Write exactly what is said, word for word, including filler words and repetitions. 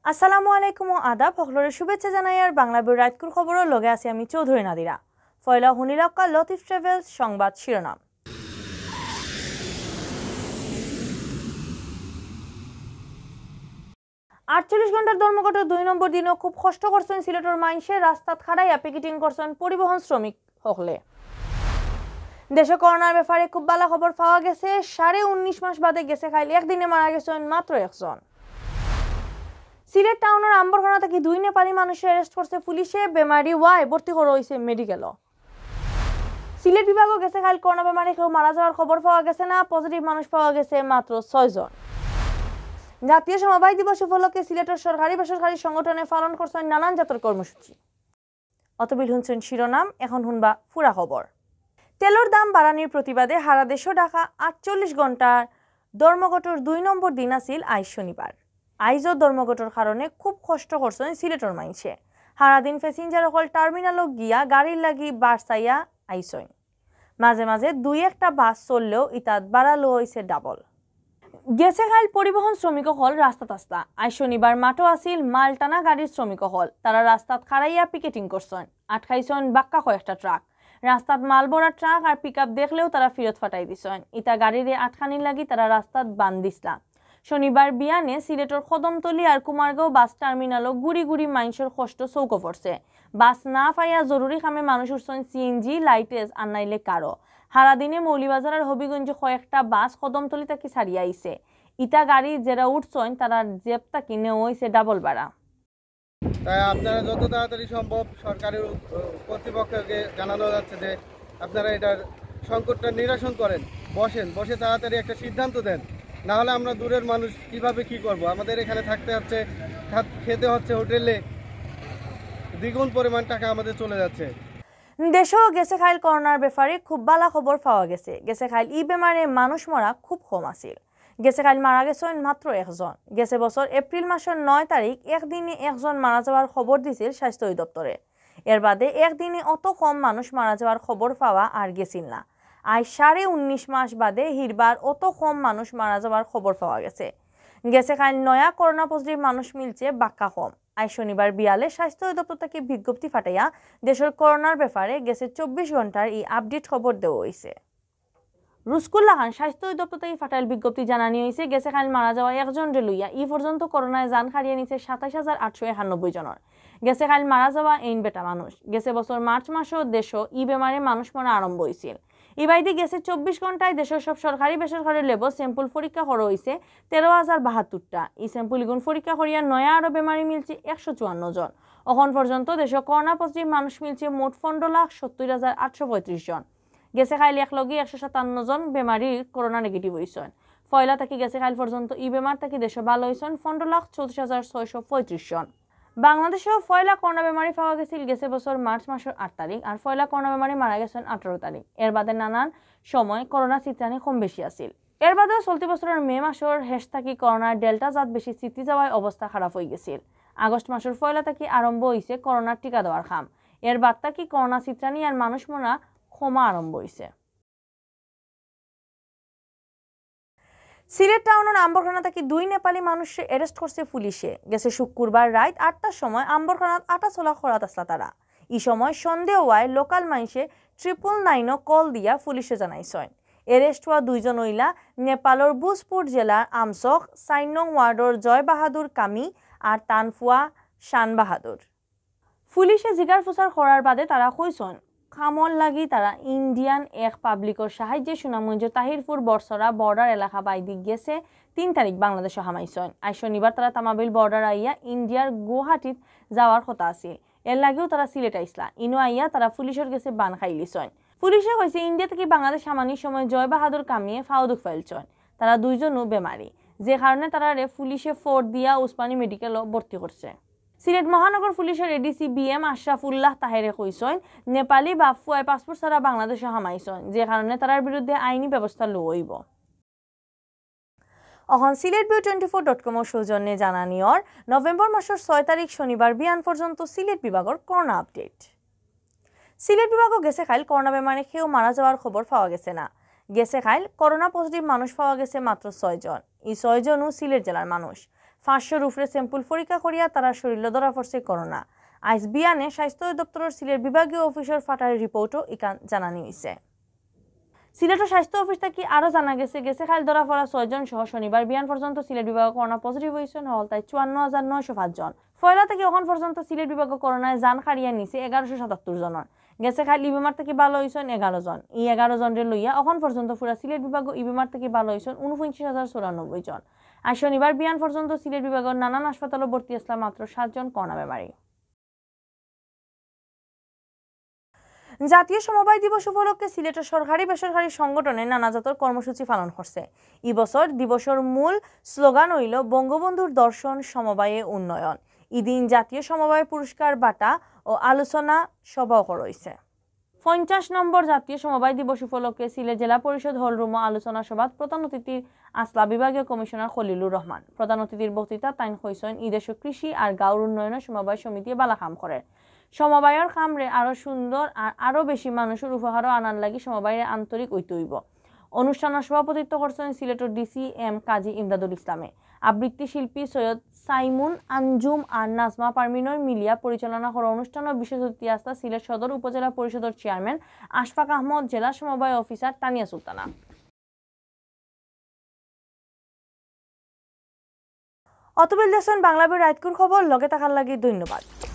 আসসালামু আলাইকুম ও আদাব সকলের শুভেচ্ছা জানাই আর বাংলাবিউর রাতকুর খবরও লগে আছি আমি চৌধুরী নাদিরা। ফয়লা হুনিলক্কা লতিফ ট্রাভেলস সংবাদ শিরোনাম। আটচল্লিশ ঘন্টার ধর্মঘটের দুই নম্বর দিনও খুব কষ্ট করছেন সিলেটের মাইনসে রাস্তাত খাড়াইয়া পিকেটিং করছেন পরিবহন শ্রমিক হকলে। দেশে করোনার ব্যাপারে খুব ভালো খবর পাওয়া গেছে। সাড়ে উনিশ মাস বাদে গেছে খাইল একদিনে মারা গেছেন মাত্র একজন। সিলেট টাউনের আম্বরখানা থেকে দুই নেপালি মানুষের অ্যারেস্ট করছে পুলিশে। বেমারি ওয়াই ভর্তি করা হয়েছে মেডিকেল। সিলেট বিভাগও গেছে খাইল করোনা বেমারি কেউ মারা যাওয়ার খবর পাওয়া গেছে না। পজিটিভ মানুষ পাওয়া গেছে মাত্র ছয় জন। জাতীয় সমবায় দিবস উপলক্ষে সিলেটের সরকারি বেসরকারি সংগঠনে পালন করছেন নানান জাতের কর্মসূচি। অতবিল শুনছেন শিরোনাম, এখন শুনবা পুরা খবর। তেলের দাম বাড়ানির প্রতিবাদে সারা দেশে ঢাকা আটচল্লিশ ঘন্টার ধর্মঘটের দুই নম্বর দিন আছিল আইজ শনিবার। আইজও ধর্মঘটের কারণে খুব কষ্ট করছেন সিলেটের মাইনসে। সারাদিন প্যাসেঞ্জার অকল টার্মিনালও গিয়া গাড়ির লাগি বাড়ছাইয়া আইসইন। মাঝে মাঝে দুই একটা বাস চললেও ইতাত বাড়ালো হয়েছে ডাবল। গেছে খাইল পরিবহন শ্রমিক হল রাস্তাত আস্তা। আজ শনিবার মাঠও আছিল মালটানা গাড়ির শ্রমিক হল। তারা রাস্তাত খাড়াইয়া পিকেটিং করছেন। আটকাইছেন বাক্কা কয়েকটা ট্রাক। রাস্তাত মাল ভরা ট্রাক আর পিক আপ দেখলেও তারা ফিরত ফাটাই দিছেন। ইতা গাড়িরে আটখানির লাগি তারা রাস্তাত বান দিসলা। শনিবার বিয়ানে সিলেটের কদমতলি আর কুমারগাঁও বাস টার্মিনালও গুড়ি গুড়ি মাইনসের কষ্ট চৌকো পড়ছে। বাস না পাইয়া জরুরি কামে মানুষ উঠছেন সিএনজি, লাইটেজ আর নাইলে কারো। সারাদিনে মৌলিবাজার আর হবিগঞ্জে কয়েকটা বাস কদমতলি তাকে ছাড়িয়ে আইছে। ইটা গাড়ি যারা উঠছেন তারা জেব তাকে নেওয়া হয়েছে ডাবল ভাড়া। তাই আপনারা যত তাড়াতাড়ি সম্ভব সরকারি কর্তৃপক্ষকে জানানো যাচ্ছে যে আপনারা এটার সংকটটা নিরসন করেন, বসেন, বসে তাড়াতাড়ি একটা সিদ্ধান্ত দেন। না হলে আমরা দূরের মানুষ কিভাবে কি করব? আমাদের এখানে থাকতে হচ্ছে, খেতে হচ্ছে হোটেলে, দ্বিগুণ পরিমাণ টাকা আমাদের চলে যাচ্ছে। দেশেও গেছে খাইল করোনার ব্যাপারে খুব ভালো খবর পাওয়া গেছে। গেছে খাইল ই বেমারে মানুষ মরা খুব কম আছিল। গেছে খাইল মারা গেছেন মাত্র একজন। গেছে বছর এপ্রিল মাসের নয় তারিখ একদিনে একজন মারা যাওয়ার খবর দিছিল স্বাস্থ্য অধিদপ্তরে। এর বাদে একদিনে অত কম মানুষ মারা যাওয়ার খবর পাওয়া আর গেছিল না। আজ সাড়ে উনিশ মাস বাদে হিরবার অত কম মানুষ মারা যাওয়ার খবর পাওয়া গেছে। গেছে খাইল নয়া করোনা পজিটিভ মানুষ মিলছে বাক্কা কম। আজ শনিবার বিয়ালে স্বাস্থ্য অধিদপ্তর থেকে বিজ্ঞপ্তি ফাটাইয়া দেশের করোনার ব্যাপারে গেছে চব্বিশ ঘন্টার এই আপডেট খবর দেওয়া হয়েছে। রুস্কুল্লাহ খান স্বাস্থ্য অধিদপ্তর থেকে ফাটাইল বিজ্ঞপ্তি জানানি হয়েছে গেছে খাইল মারা যাওয়া একজন রে লইয়া ই পর্যন্ত করোনায় জান হারিয়ে নিছে সাতাইশ হাজার আটশো একানব্বই জনের। গেছে খাইল মারা যাওয়া এইন বেটা মানুষ। গেছে বছর মার্চ মাসেও দেশও ই বেমারে মানুষ মরা আরম্ভ হয়েছিল। ইবাইদি গেছে চব্বিশ ঘন্টায় দেশের সব সরকারি বেসরকারি লেবল স্যাম্পল পরীক্ষা করা হয়েছে তেরো হাজার বাহাত্তরটা। এই স্যাম্পল ইগুন পরীক্ষা করিয়া নয়া আরো বেমারি মিলছে একশো চুয়ান্ন জন। এখন পর্যন্ত দেশে করোনা পজিটিভ মানুষ মিলছে মোট পনেরো লাখ সত্তর হাজার আটশো পঁয়ত্রিশ জন। গেছে খাইল এক লগে একশো সাতান্ন জন বেমারির করোনা নেগেটিভ হয়েছেন। ফয়লা থেকে গেছে খাইল পর্যন্ত ই বেমার থেকে দেশে ভালো হয়েছেন পনেরো লাখ চৌত্রিশ হাজার ছয়শো পঁয়ত্রিশ জন। বাংলাদেশেও ফয়লা করোনা বেমারি পাওয়া গেছিল গেছে বছর মার্চ মাসের আট তারিখ আর ফয়লা করোনা বেমারি মারা গেছেন আঠারো তারিখ। এর বাদে নানান সময় করোনা চিত্রানি কম বেশি আছিল। এর বাদেও চলতি বছরের মে মাসের শেষ থাকি করোনার ডেল্টা জাত বেশি চিতি যাওয়ায় অবস্থা খারাপ হয়ে গেছিল। আগস্ট মাসের ফয়লা থাকি আরম্ভ হয়েছে করোনার টিকা দেওয়ার খাম। এর বাদ থাকি করোনা চিত্রানি আর মানুষ মরা ক্ষমা আরম্ভ হয়েছে। সিলেট টাউনের আম্বরখানা থেকে দুই নেপালি মানুষকে অ্যারেস্ট করছে পুলিশে। গেছে শুক্রবার রাত আটটার সময় আম্বরখানাত আটা চলা খরাত আসলা তারা। এই সময় সন্দেহ হওয়ায় লোকাল মানুষে ট্রিপল নাইনও কল দিয়া পুলিশে জানাইছেন। অ্যারেস্ট হওয়া দুইজন হইলা নেপালের ভোজপুর জেলার আমচক চার নং ওয়ার্ডর জয় বাহাদুর কামি আর তানফুয়া শান বাহাদুর। পুলিশে জিগার ফুসার করার বাদে তারা কইছেন খামল লাগি তারা ইন্ডিয়ান এক পাবলিকর সাহায্যে সুনামগঞ্জ তাহিরপুর বর্ষরা বর্ডার এলাকা বাইদি গেছে তিন তারিখ বাংলাদেশে হামাইছেন। আজ শনিবার তারা তামাবিল বর্ডার আইয়া ইন্ডিয়ার গুয়াহাটিত যাওয়ার কথা আছিল। এর লাগেও তারা সিলেট আইসলা। ইনো আইয়া তারা পুলিশের গেছে বান খাইলিছেন। পুলিশে কইছে ইন্ডিয়া থেকে বাংলাদেশ হামানির সময় জয় বাহাদুর কামিয়ে ফাউদুক ফাইলছেন। তারা দুইজনও বেমারি, যে কারণে তারা রে পুলিশে ফোর্ট দিয়া উসমানী মেডিকেলও ভর্তি করছে। সিলেট মহানগর পুলিশের এডিসি বি এম আশরাফুল্লাহ তাহেরে কইছেন নেপালি বা ফুয়াই পাসপোর্ট ছাড়া বাংলাদেশে হামাইছেন, যে কারণে তার বিরুদ্ধে আইনি ব্যবস্থা লওয়া হইব। এখন Sylhet View twenty four dot com সৌজন্যে জানানিয়র নভেম্বর মাসের ছয় তারিখ শনিবার বিয়ান পর্যন্ত সিলেট বিভাগের করোনা আপডেট। সিলেট বিভাগও গেছে খাইল করোনা বেমারে কেউ মারা যাওয়ার খবর পাওয়া গেছে না। গেছে খাইল করোনা পজিটিভ মানুষ পাওয়া গেছে মাত্র ছয় জন। এই ছয় জনও সিলেট জেলার মানুষ। পাঁচশোর উপরে স্যাম্পল পরীক্ষা করিয়া তারা শরীরে ধরা পড়ছে করোনা। আইস বিয়ানে স্বাস্থ্য দপ্তরের সিলেট বিভাগীয় অফিসের ফাটার রিপোর্টও ইকান জানানি হয়েছে। সিলেটের স্বাস্থ্য অফিস থেকে আরও জানা গেছে গেছে খাইল ধরা পড়া ছয়জন সহ শনিবার বিয়ান পর্যন্ত সিলেট বিভাগে করোনা পজিটিভ হয়েছেন হল তাই চুয়ান্ন হাজার নয়শো পাঁচজন। ফয়লা থেকে এখন পর্যন্ত সিলেট বিভাগে করোনায় যান হারিয়ে নিছে এগারোশো সাতাত্তর জনের। গেছে খাইল ই বেমার থেকে ভালো হয়েছেন এগারো জন। এই এগারো জনের লইয়া এখন পর্যন্ত পুরা সিলেট বিভাগ ই বেমার থেকে ভালো হয়েছেন উনপঞ্চাশ হাজার চৌরানব্বই জন। আর শনিবার বিয়ান পর্যন্ত সিলেট বিভাগের নানান হাসপাতালে ভর্তি আসলাম মাত্র সাতজন করোনা বেমারী। জাতীয় সমবায় দিবস উপলক্ষে সিলেটের সরকারি বেসরকারি সংগঠনে নানা জাতের কর্মসূচি পালন করছে। এই বছর দিবসের মূল স্লোগান হইল বঙ্গবন্ধুর দর্শন সমবায়ে উন্নয়ন। ইদিন জাতীয় সমবায় পুরস্কার বাটা ও আলোচনা সভাও রয়েছে। পঞ্চাশ নম্বর জাতীয় সমবায় দিবস উপলক্ষে সিলেট জেলা পরিষদ হলরুম আলোচনা সভাত প্রধান অতিথির আসলা বিভাগীয় কমিশনার খলিলুর রহমান। প্রধান অতিথির বক্তৃতা তাইন হইছেন ইদেশ কৃষি আর গাঁওর উন্নয়নের সমবায় সমিতি বালা কাম করে। সমবায়ের কামরে আরো সুন্দর আর আরো বেশি মানুষের উপহারও আনার লাগি সমবায়ের আন্তরিক ঐক্য হইব। অনুষ্ঠানের সভাপতিত্ব করছেন সিলেটের ডিসি এম কাজী ইমদাদুল ইসলামে। আবৃত্তি শিল্পী সৈয়দ সাইমুন আঞ্জুম আর নাজমা পারমিনর মিলিয়া পরিচালনা করা অনুষ্ঠানের বিশেষ অতিথি আসতা সিলেট সদর উপজেলা পরিষদের চেয়ারম্যান আশফাক আহমদ, জেলা সমবায় অফিসার তানিয়া সুলতানা। অতবিল দেশন বাংলাভিউ রাইতকুর খবর লগে থাকার লাগি ধন্যবাদ।